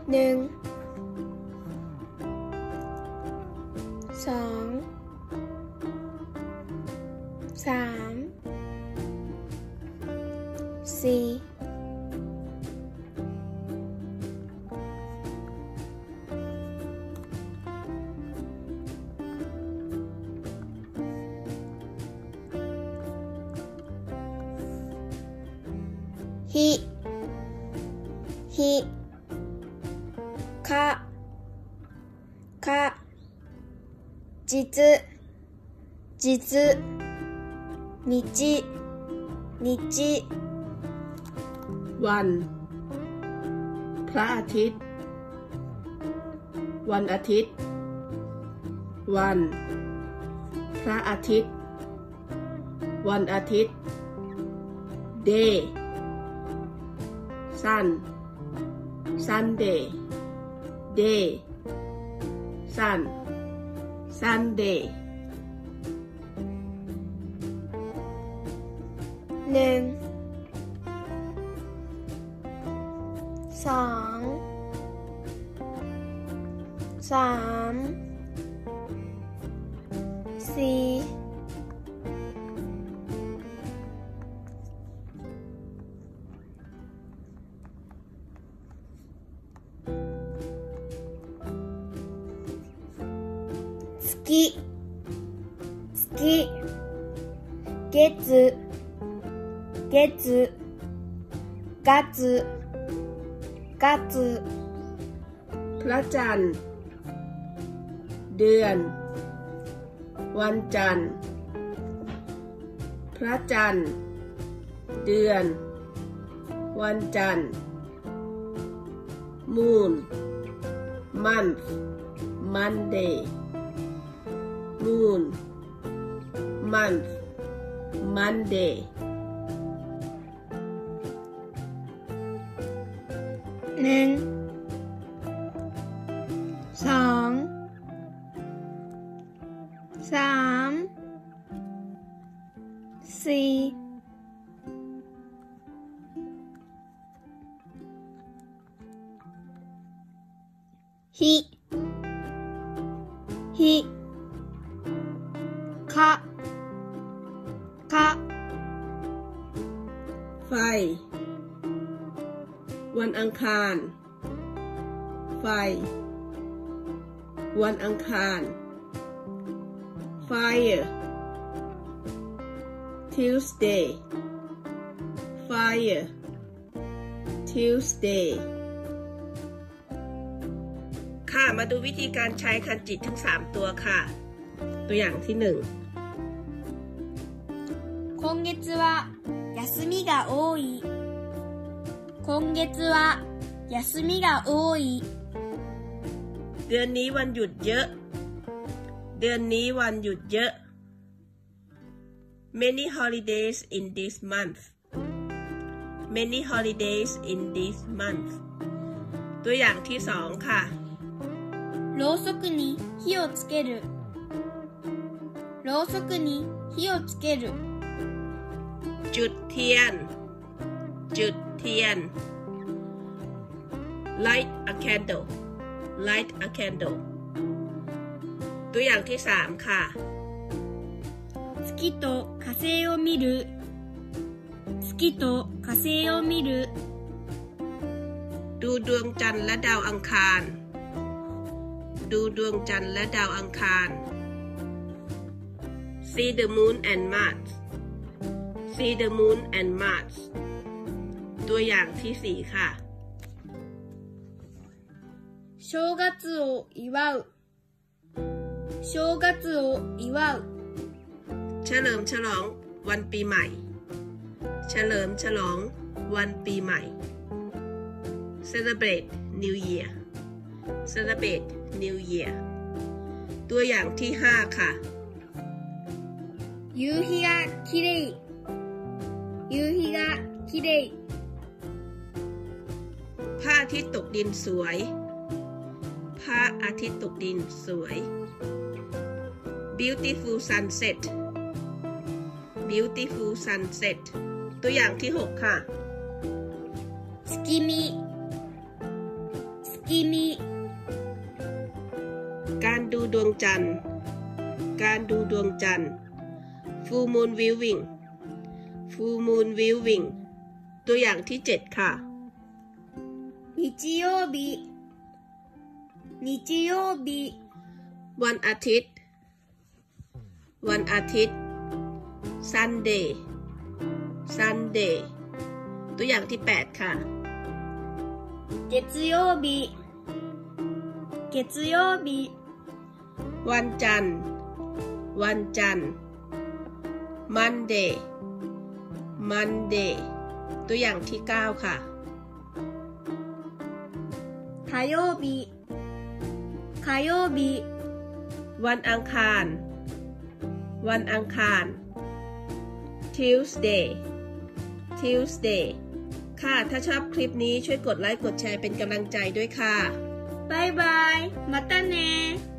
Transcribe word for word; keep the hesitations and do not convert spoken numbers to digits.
หนึ่งสองสามสี่ひひかか実実日日วันพระอาทิตย์วันอาทิตย์วันพระอาทิตย์วันอาทิตย์ day sun Sunday day sun Sunday หนึ่งสองสามสี่月月月月月月พระจันทร์เดือนวันจันทร์พระจันทร์เดือนวันจันทร์ moon month Monday moon month Monday หนึ่งสองสามสี่ひひかかไฟวันอังคารไฟวันอังคาร fire Tuesday fire Tuesday ค่ะมาดูวิธีการใช้คันจิทั้งสามตัวค่ะตัวอย่างที่หนึ่ง今月は休みが多い今月は休みが多いเดือนนี้วันหยุดเยอะเดือนนี้วันหยุดเยอะ many holidays in this month many holidays in this month ตัวอย่างที่สองค่ะろうそくに火をつけるろうそくに火をつけるจุดเทียนจุดเทียน light a candle light a candle ตัวอย่างที่สามค่ะ月と火星を見る月と火星を見るดูดวงจันทร์และดาวอังคารดูดวงจันทร์และดาวอังคาร see the moon and Mars see the moon and Mars ตัวอย่างที่สี่ค่ะ正月を祝う正月を祝うเฉลิมฉลองวันปีใหม่เฉลิมฉลองวันปีใหม่ celebrate New Year celebrate New Year ตัวอย่างที่ห้าค่ะ夕日がきれい夕日がきれいพระอาทิตย์ตกดินสวยพระอาทิตย์ตกดินสวย beautiful sunset beautiful sunset ตัวอย่างที่หกค่ะ月見月見การดูดวงจันทร์การดูดวงจันทร์ full moon viewing full moon viewing ตัวอย่างที่เจ็ดค่ะ日曜日日曜日วันอาทิตย์วันอาทิตย์ Sunday Sunday ตัวอย่างที่แปดค่ะ月曜日月曜日วันจันทร์วันจันทร์ Monday Monday ตัวอย่างที่เก้าค่ะ火曜日火曜日วันอังคารวันอังคาร Tuesday Tuesday ค่ะถ้าชอบคลิปนี้ช่วยกดไลค์กดแชร์เป็นกำลังใจด้วยค่ะバイバイまたね